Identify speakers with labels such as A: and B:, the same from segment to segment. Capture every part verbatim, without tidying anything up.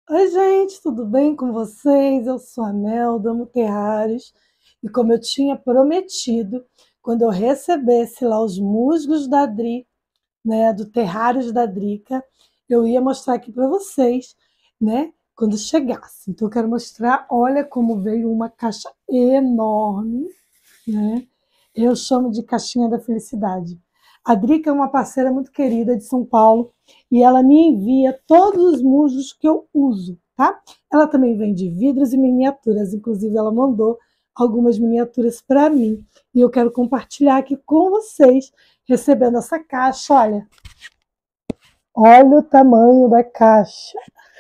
A: Oi, gente, tudo bem com vocês? Eu sou a Mel, do Amo Terrários, e como eu tinha prometido, quando eu recebesse lá os musgos da Dri, né, do Terrários da Drica, eu ia mostrar aqui para vocês, né, quando chegasse. Então, eu quero mostrar, olha como veio uma caixa enorme, né? Eu chamo de caixinha da felicidade. A Drica é uma parceira muito querida de São Paulo e ela me envia todos os musos que eu uso, tá? Ela também vende vidros e miniaturas, inclusive ela mandou algumas miniaturas para mim e eu quero compartilhar aqui com vocês, recebendo essa caixa. Olha, olha o tamanho da caixa,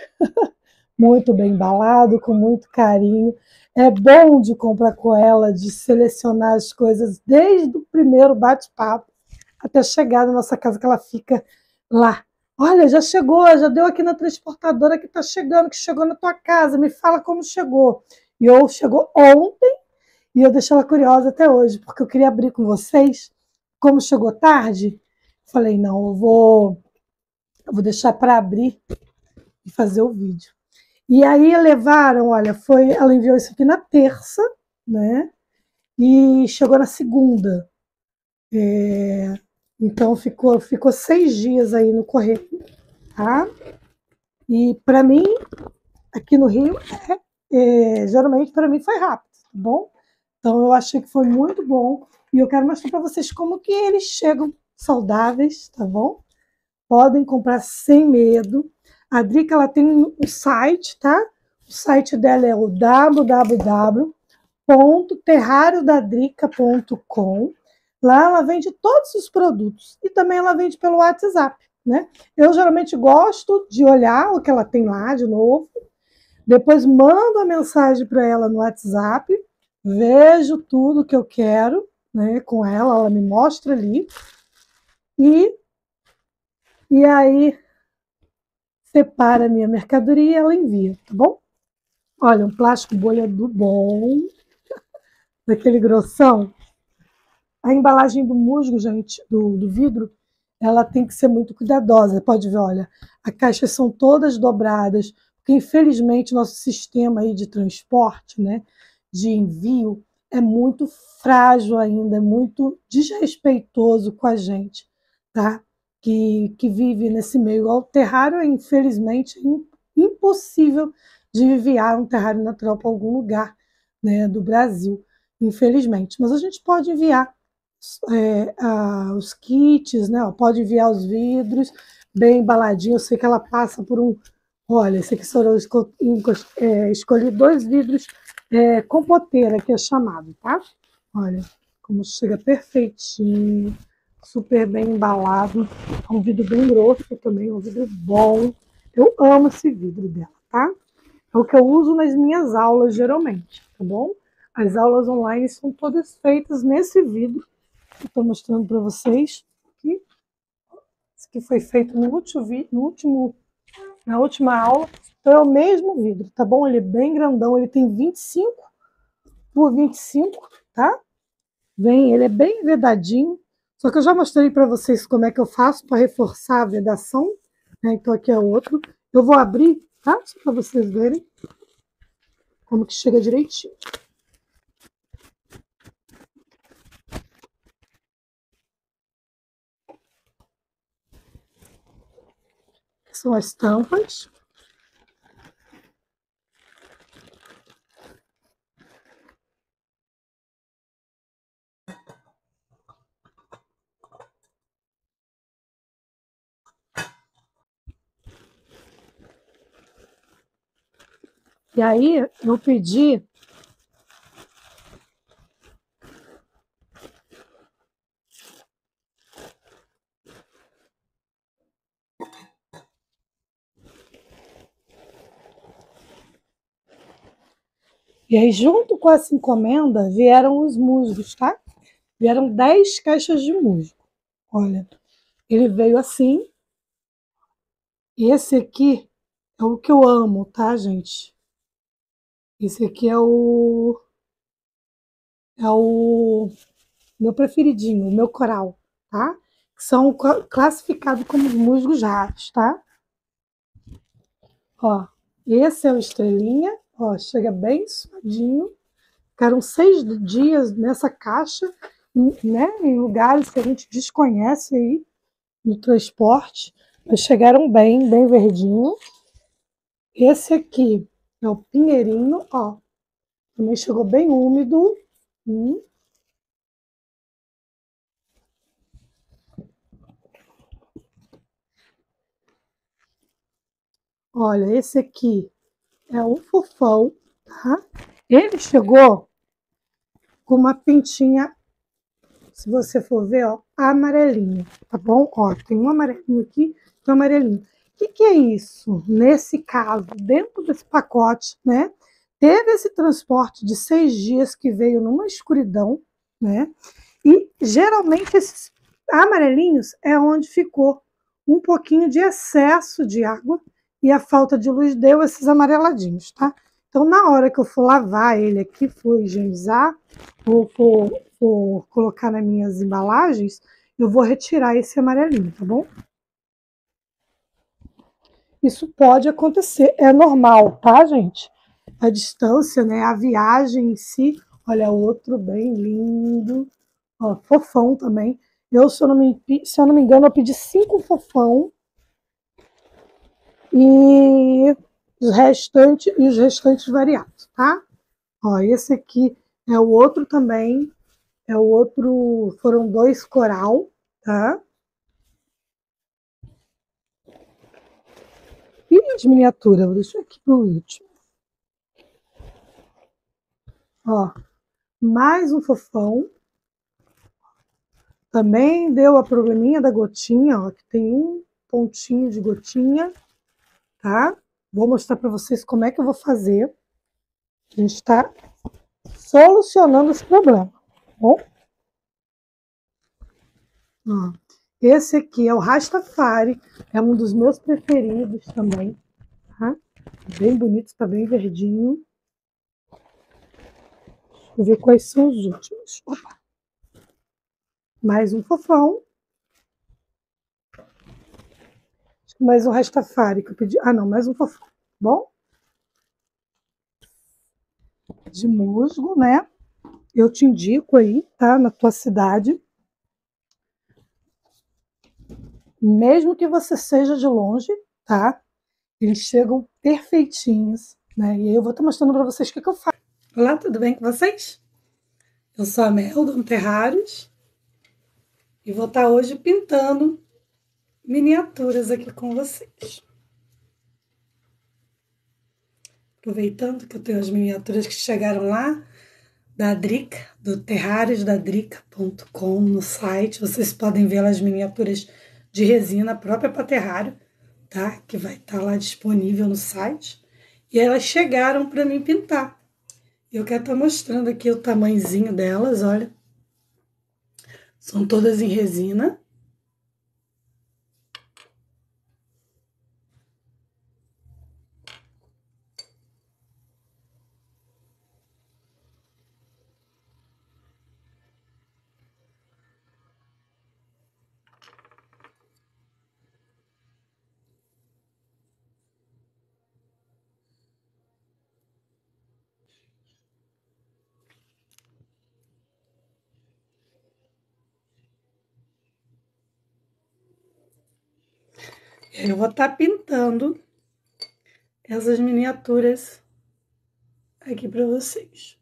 A: muito bem embalado, com muito carinho. É bom de comprar com ela, de selecionar as coisas desde o primeiro bate-papo até chegar na nossa casa, que ela fica lá. Olha, já chegou, já deu aqui na transportadora que está chegando, que chegou na tua casa, me fala como chegou. E eu chegou ontem e eu deixei ela curiosa até hoje, porque eu queria abrir com vocês. Como chegou tarde, falei, não, eu vou, eu vou deixar para abrir e fazer o vídeo. E aí levaram, olha, foi, ela enviou isso aqui na terça, né? E chegou na segunda. É, então ficou, ficou seis dias aí no correio, tá? E para mim, aqui no Rio, é, é, geralmente para mim foi rápido, tá bom? Então eu achei que foi muito bom e eu quero mostrar para vocês como que eles chegam saudáveis, tá bom? Podem comprar sem medo. A Drica, ela tem um site, tá? O site dela é o w w w ponto terrário da drica ponto com. Lá ela vende todos os produtos e também ela vende pelo WhatsApp, né? Eu geralmente gosto de olhar o que ela tem lá de novo, depois mando a mensagem para ela no WhatsApp, vejo tudo que eu quero, né, com ela, ela me mostra ali e e aí separa a minha mercadoria e ela envia, tá bom? Olha, um plástico bolha do bom, daquele grossão. A embalagem do musgo, gente, do, do vidro, ela tem que ser muito cuidadosa. Pode ver, olha, as caixas são todas dobradas, porque infelizmente nosso sistema aí de transporte, né, de envio, é muito frágil ainda, é muito desrespeitoso com a gente, tá? Que, que vive nesse meio. O terrário é, infelizmente, impossível de enviar um terrário natural para algum lugar, né, do Brasil, infelizmente. Mas a gente pode enviar é, a, os kits, né? Pode enviar os vidros bem embaladinho. Eu sei que ela passa por um. Olha, esse aqui eu esco, é, escolhi dois vidros é, compoteira, que é chamado, tá? Olha, como chega perfeitinho, super bem embalado. É um vidro bem grosso também, um vidro bom. Eu amo esse vidro dela, tá? É o que eu uso nas minhas aulas, geralmente, tá bom? As aulas online são todas feitas nesse vidro que estou mostrando para vocês. Aqui. Isso aqui foi feito no último, no último, na última aula. Então é o mesmo vidro, tá bom? Ele é bem grandão, ele tem vinte e cinco por vinte e cinco, tá? Vem, ele é bem vedadinho. Só que eu já mostrei para vocês como é que eu faço para reforçar a vedação. Né? Então aqui é outro. Eu vou abrir, tá? Só para vocês verem como que chega direitinho. São as tampas. E aí eu pedi E aí, junto com essa encomenda, vieram os musgos, tá? Vieram dez caixas de musgo. Olha, ele veio assim. Esse aqui é o que eu amo, tá, gente? Esse aqui é o é o meu preferidinho, o meu coral, tá? Que são classificados como os musgos raros, tá? Ó, Esse é o estrelinha, ó, chega bem suadinho. Ficaram seis dias nessa caixa, né, em lugares que a gente desconhece aí no transporte, mas chegaram bem, bem verdinho. Esse aqui é o pinheirinho, ó, também chegou bem úmido. Hum. Olha, esse aqui é o fofão, tá? Ele chegou com uma pintinha, se você for ver, ó, amarelinho, tá bom? Ó, tem um amarelinho aqui e um amarelinho. O que, que é isso? Nesse caso, dentro desse pacote, né? Teve esse transporte de seis dias que veio numa escuridão, né? E geralmente esses amarelinhos é onde ficou um pouquinho de excesso de água e a falta de luz deu esses amareladinhos, tá? Então, na hora que eu for lavar ele aqui, for higienizar, ou for, for colocar nas minhas embalagens, eu vou retirar esse amarelinho, tá bom? Isso pode acontecer, é normal, tá, gente? A distância, né? A viagem em si. Olha, outro bem lindo. Ó, fofão também. Eu, se eu não me, se eu não me engano, eu pedi cinco fofão. E os restantes, e os restantes variados, tá? Ó, esse aqui é o outro também. É o outro, foram dois coral, tá? E as miniaturas, vou deixar aqui pro último. Ó, mais um fofão. Também deu a probleminha da gotinha, ó, que tem um pontinho de gotinha, tá? Vou mostrar para vocês como é que eu vou fazer. A gente está solucionando esse problema, tá bom? Ó, esse aqui é o Rastafari, é um dos meus preferidos também, tá? Bem bonito, está bem verdinho. Vou ver quais são os últimos. Opa. Mais um fofão. Mais um Rastafari que eu pedi. Ah, não, mais um fofão. Bom? De musgo, né? Eu te indico aí, tá? Na tua cidade. Mesmo que você seja de longe, tá? Eles chegam perfeitinhos, né? E aí eu vou estar mostrando para vocês o que, que eu faço. Olá, tudo bem com vocês? Eu sou a Mel, do Terrários, e vou estar hoje pintando miniaturas aqui com vocês. Aproveitando que eu tenho as miniaturas que chegaram lá da Drica, do terrários da drica ponto com no site. Vocês podem ver as miniaturas de resina própria para terrário, tá? Que vai estar lá disponível no site. E elas chegaram para mim pintar. Eu quero estar mostrando aqui o tamanhozinho delas, olha. São todas em resina. Eu vou estar pintando essas miniaturas aqui para vocês.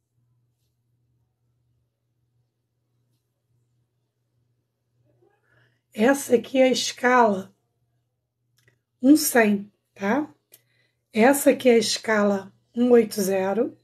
A: Essa aqui é a escala um cem, tá? Essa aqui é a escala cento e oitenta.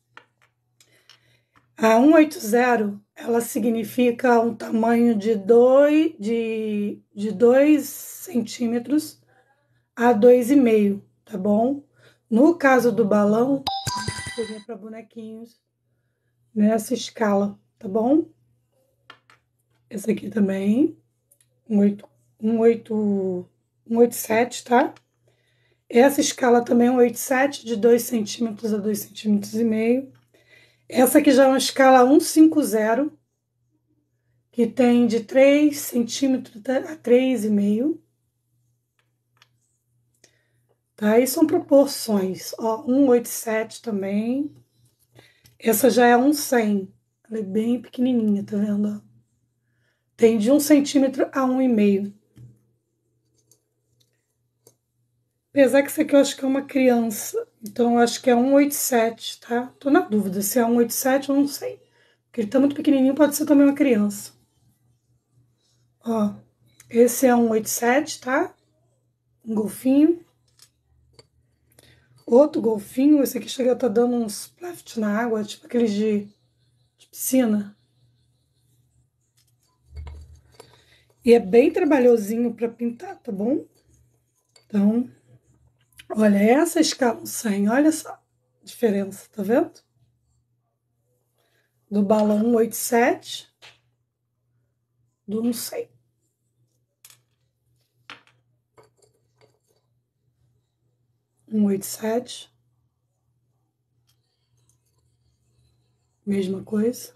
A: A cento e oitenta, ela significa um tamanho de dois, de, de dois centímetros a dois e meio, tá bom? No caso do balão, seria para bonequinhos nessa escala, tá bom? Essa aqui também, cento e oitenta e sete, tá? Essa escala também é cento e oitenta e sete, de dois centímetros a dois centímetros e meio. Essa aqui já é uma escala cento e cinquenta, que tem de três centímetros a três e meio. tá? E são proporções, ó, um oito sete também. Essa já é um cem, ela é bem pequenininha, tá vendo? Tem de um centímetro a um e meio. Apesar que isso aqui eu acho que é uma criança, então eu acho que é um oito sete, tá? Tô na dúvida se é um oito sete ou não sei. Porque ele tá muito pequenininho, pode ser também uma criança. Ó, esse é um oito sete, tá? Um golfinho. Outro golfinho, esse aqui chega a estar dando uns splash na água, tipo aqueles de, de piscina. E é bem trabalhosinho para pintar, tá bom? Então, olha, essa escala cem, olha só a diferença, tá vendo? Do balão cento e oitenta e sete, do cem. cento e oitenta e sete. Mesma coisa.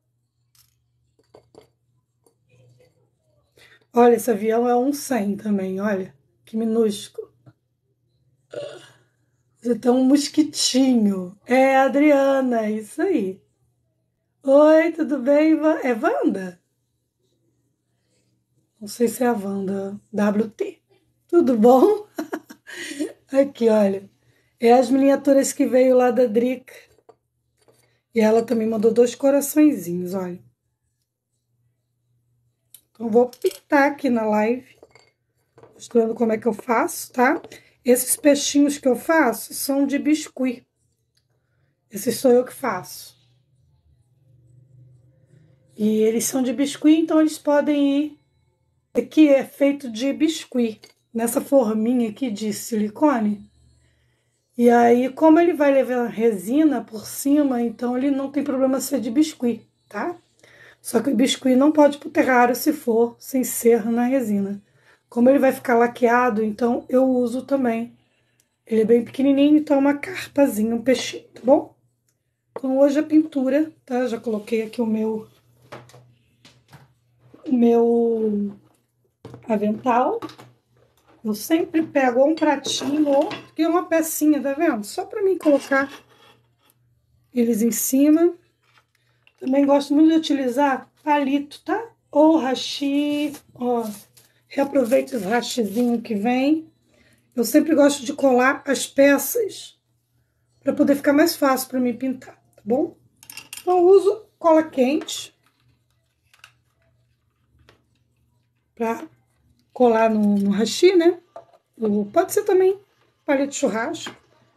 A: Olha, esse avião é um cem também, olha. Que minúsculo. Você tem um mosquitinho. É, Adriana, é isso aí. Oi, tudo bem? Va- É Wanda? Não sei se é a Wanda. W T. Tudo bom? Aqui, olha. É as miniaturas que veio lá da Drica. E ela também mandou dois coraçõezinhos, olha. Então, vou pintar aqui na live, mostrando como é que eu faço, tá? Esses peixinhos que eu faço são de biscuit. Esses sou eu que faço. E eles são de biscuit, então eles podem ir. Aqui é feito de biscuit, nessa forminha aqui de silicone. E aí, como ele vai levar resina por cima, então ele não tem problema ser de biscuit, tá? Só que o biscuit não pode ir pro terrário se for sem ser na resina. Como ele vai ficar laqueado, então eu uso também. Ele é bem pequenininho, então é uma carpazinha, um peixinho, tá bom? Então hoje a pintura, tá? Já coloquei aqui o meu, o meu avental. Eu sempre pego um pratinho ou uma pecinha, tá vendo? Só pra mim colocar eles em cima. Também gosto muito de utilizar palito, tá? Ou hashi, ó. Reaproveite os hashizinhos que vem. Eu sempre gosto de colar as peças para poder ficar mais fácil para mim pintar, tá bom? Então, eu uso cola quente para colar no, no hashi, né? Ou pode ser também palito de churrasco.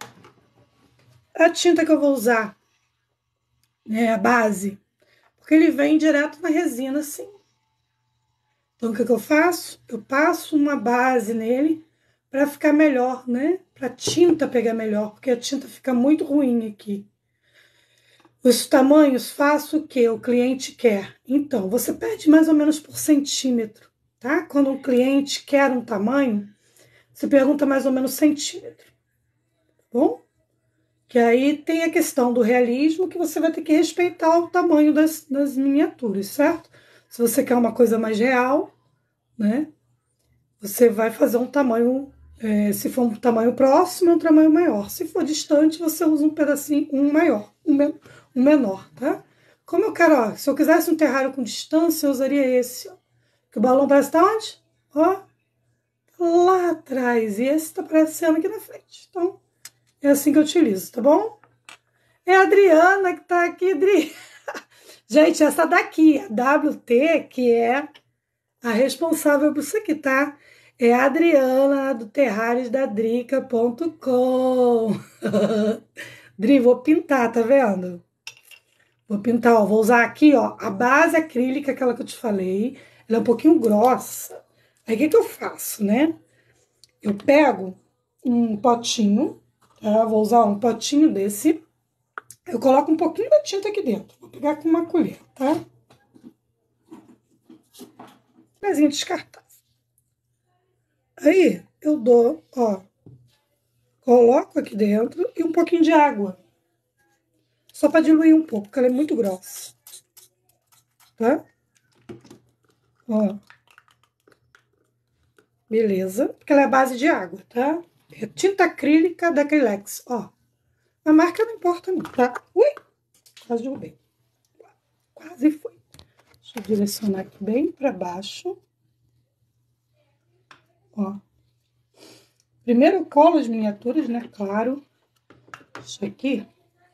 A: A tinta que eu vou usar é a base, porque ele vem direto na resina, assim. Então, o que, que eu faço? Eu passo uma base nele para ficar melhor, né? Para a tinta pegar melhor, porque a tinta fica muito ruim aqui. Os tamanhos, faço o que o cliente quer. Então, você pede mais ou menos por centímetro, tá? Quando um cliente quer um tamanho, você pergunta mais ou menos centímetro, tá bom? Que aí tem a questão do realismo, que você vai ter que respeitar o tamanho das, das miniaturas, certo? Se você quer uma coisa mais real, né? Você vai fazer um tamanho, é, se for um tamanho próximo, um tamanho maior. Se for distante, você usa um pedacinho, um maior, um, men um menor, tá? Como eu quero, ó, se eu quisesse um terrário com distância, eu usaria esse, ó. Que o balão parece estar onde? Ó, lá atrás. E esse tá aparecendo aqui na frente. Então, é assim que eu utilizo, tá bom? É a Adriana que tá aqui, Adri. Gente, essa daqui, a W T, que é a responsável por isso aqui, tá? É a Adriana, do terrários da drica ponto com. Dri, vou pintar, tá vendo? Vou pintar, ó, vou usar aqui, ó, a base acrílica, aquela que eu te falei. Ela é um pouquinho grossa. Aí, o que que eu faço, né? Eu pego um potinho, tá? Vou usar um potinho desse. Eu coloco um pouquinho da tinta aqui dentro. Vou pegar com uma colher, tá? Colherzinha descartável. Aí, eu dou, ó, coloco aqui dentro e um pouquinho de água. Só para diluir um pouco, porque ela é muito grossa. Tá? Ó. Beleza. Porque ela é a base de água, tá? É tinta acrílica da Acrylex, ó. A marca não importa não, tá? Ui, quase derrubei. Quase foi. Deixa eu direcionar aqui bem pra baixo. Ó. Primeiro eu colo as miniaturas, né? Claro. Isso aqui.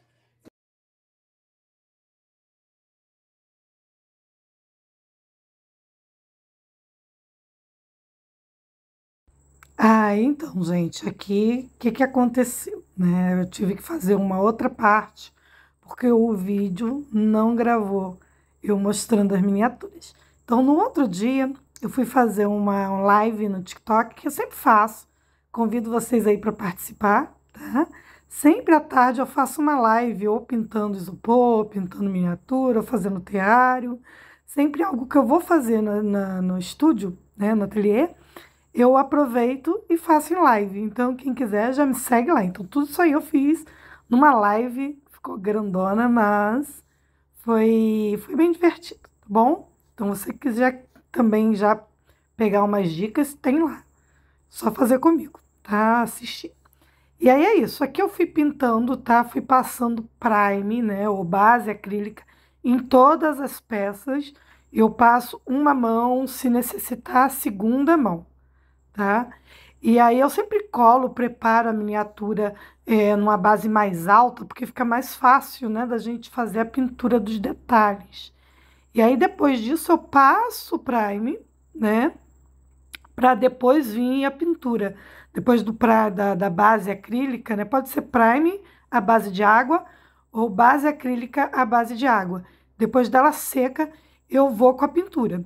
A: Ah, então, gente, aqui, o que que aconteceu, né? Eu tive que fazer uma outra parte, porque o vídeo não gravou eu mostrando as miniaturas. Então, no outro dia, eu fui fazer uma live no TikTok, que eu sempre faço. Convido vocês aí para participar, tá? Sempre à tarde eu faço uma live, ou pintando isopor, pintando miniatura, ou fazendo teário. Sempre algo que eu vou fazer na, na- no estúdio, né, no ateliê, eu aproveito e faço em live. Então, quem quiser já me segue lá. Então, tudo isso aí eu fiz numa live, ficou grandona, mas foi, foi bem divertido, tá bom? Então, você quiser também já pegar umas dicas, tem lá. Só fazer comigo, tá? Assistir. E aí é isso. Aqui eu fui pintando, tá? Fui passando prime, né? Ou base acrílica em todas as peças. Eu passo uma mão, se necessitar, a segunda mão, tá? E aí eu sempre colo, preparo a miniatura é, numa base mais alta, porque fica mais fácil, né, da gente fazer a pintura dos detalhes. E aí depois disso eu passo o prime, né, para depois vir a pintura. Depois do pra, da, da base acrílica, né, pode ser prime à base de água ou base acrílica à base de água. Depois dela seca, eu vou com a pintura.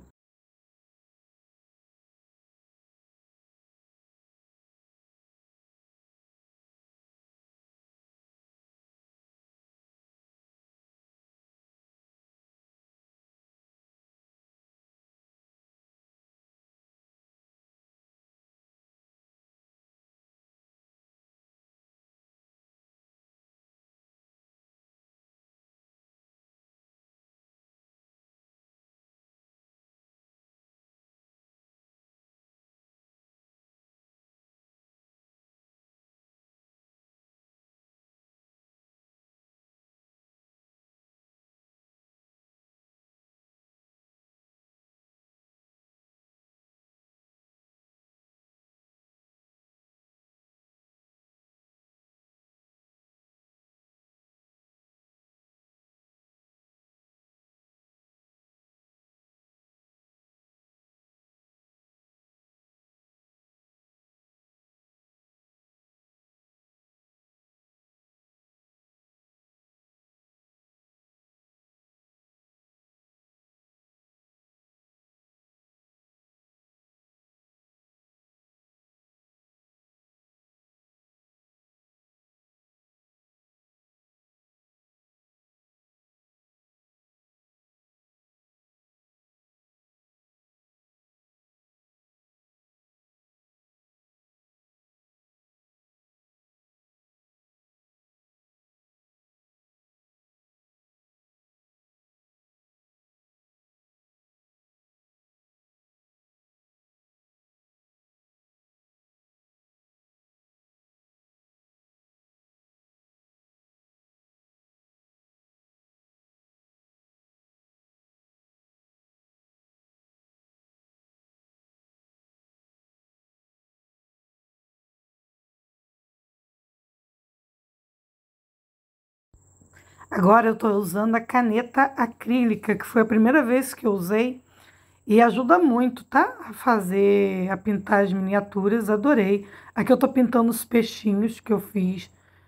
A: Agora eu estou usando a caneta acrílica, que foi a primeira vez que eu usei e ajuda muito, tá? A fazer, a pintar as miniaturas, adorei. Aqui eu estou pintando os peixinhos que eu fiz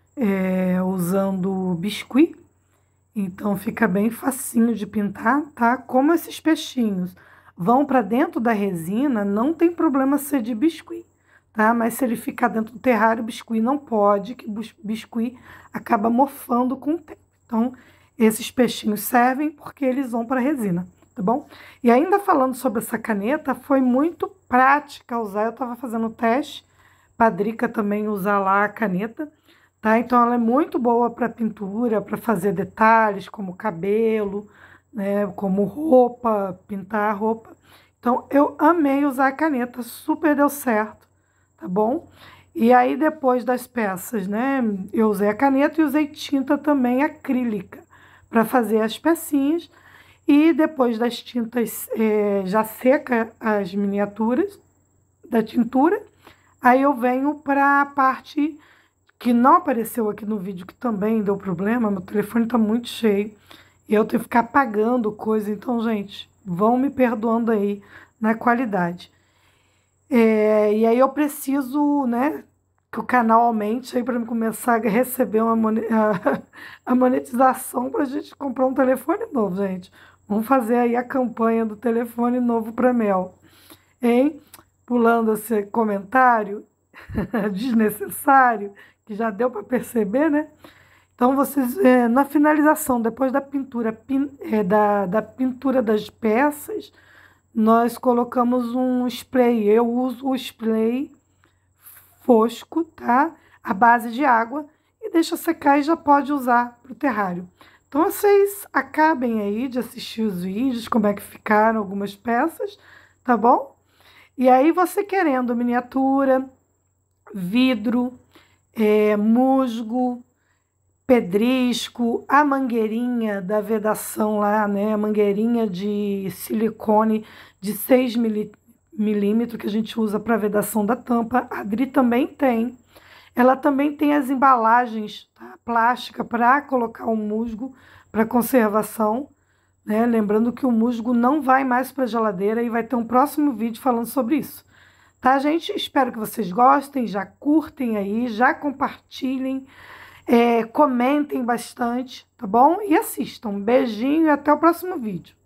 A: é, usando biscuit, então fica bem facinho de pintar, tá? Como esses peixinhos vão para dentro da resina, não tem problema ser de biscuit, tá? Mas se ele ficar dentro do terrário, o biscuit não pode, que o biscuit acaba mofando com o tempo. Então, esses peixinhos servem porque eles vão para a resina, tá bom? E ainda falando sobre essa caneta, foi muito prática usar. Eu estava fazendo teste, Padrica também usar lá a caneta, tá? Então, ela é muito boa para pintura, para fazer detalhes como cabelo, né? Como roupa, pintar a roupa. Então, eu amei usar a caneta, super deu certo, tá bom? E aí, depois das peças, né, eu usei a caneta e usei tinta também acrílica para fazer as pecinhas. E depois das tintas é, já seca as miniaturas da tintura, aí eu venho para a parte que não apareceu aqui no vídeo, que também deu problema. Meu telefone está muito cheio e eu tenho que ficar apagando coisa. Então, gente, vão me perdoando aí na qualidade. É, e aí eu preciso, né, que o canal aumente aí para começar a receber uma mone- a, a monetização para a gente comprar um telefone novo, gente. Vamos fazer aí a campanha do telefone novo para Mel, hein? Pulando esse comentário desnecessário, que já deu para perceber, né? Então, vocês, é, na finalização, depois da pintura, pin- é, da, da pintura das peças, nós colocamos um spray. Eu uso o spray fosco, tá? A base de água, e deixa secar e já pode usar para o terrário. Então, vocês acabem aí de assistir os vídeos, como é que ficaram algumas peças, tá bom? E aí, você querendo miniatura, vidro, é, musgo, pedrisco, a mangueirinha da vedação lá, né? A mangueirinha de silicone de seis milímetros que a gente usa para vedação da tampa. A Dri também tem. Ela também tem as embalagens, tá? Plástica para colocar o musgo para conservação, né? Lembrando que o musgo não vai mais para a geladeira e vai ter um próximo vídeo falando sobre isso. Tá, gente? Espero que vocês gostem, já curtem aí, já compartilhem. É, comentem bastante, tá bom? E assistam. Um beijinho e até o próximo vídeo.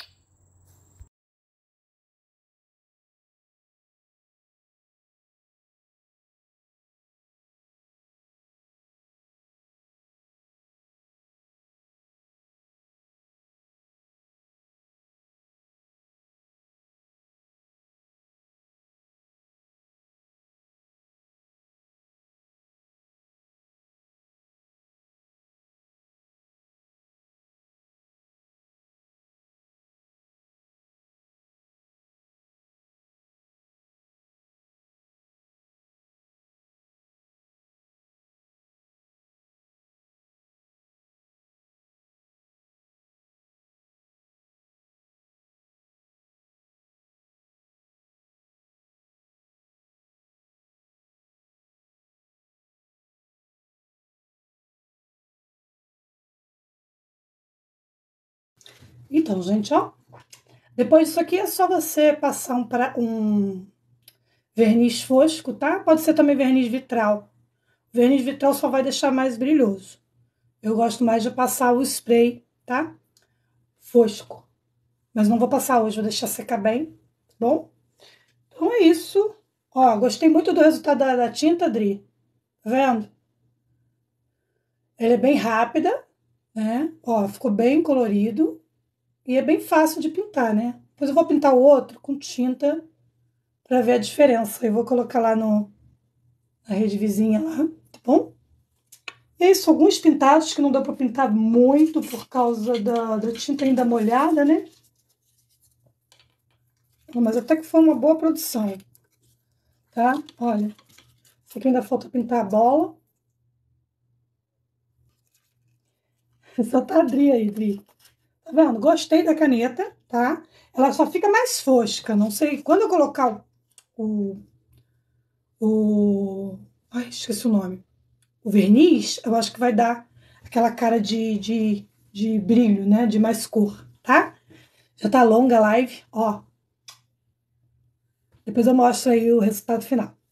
A: Então, gente, ó. Depois disso aqui é só você passar um, pra, um verniz fosco, tá? Pode ser também verniz vitral. Verniz vitral só vai deixar mais brilhoso. Eu gosto mais de passar o spray, tá? Fosco. Mas não vou passar hoje, vou deixar secar bem, tá bom? Então é isso. Ó, gostei muito do resultado da, da tinta, Dri. Tá vendo? Ela é bem rápida, né? Ó, ficou bem colorido. E é bem fácil de pintar, né? Depois eu vou pintar o outro com tinta para ver a diferença. Eu vou colocar lá no, na rede vizinha lá, tá bom? E é isso, alguns pintados que não deu para pintar muito por causa da, da tinta ainda molhada, né? Mas até que foi uma boa produção, tá? Olha, isso aqui ainda falta pintar a bola. Só tá a Dri aí, Dri. Tá vendo? Gostei da caneta, tá? Ela só fica mais fosca, não sei. Quando eu colocar o... o... Ai, esqueci o nome. O verniz, eu acho que vai dar aquela cara de, de, de brilho, né? De mais cor, tá? Já tá longa a live, ó. Depois eu mostro aí o resultado final.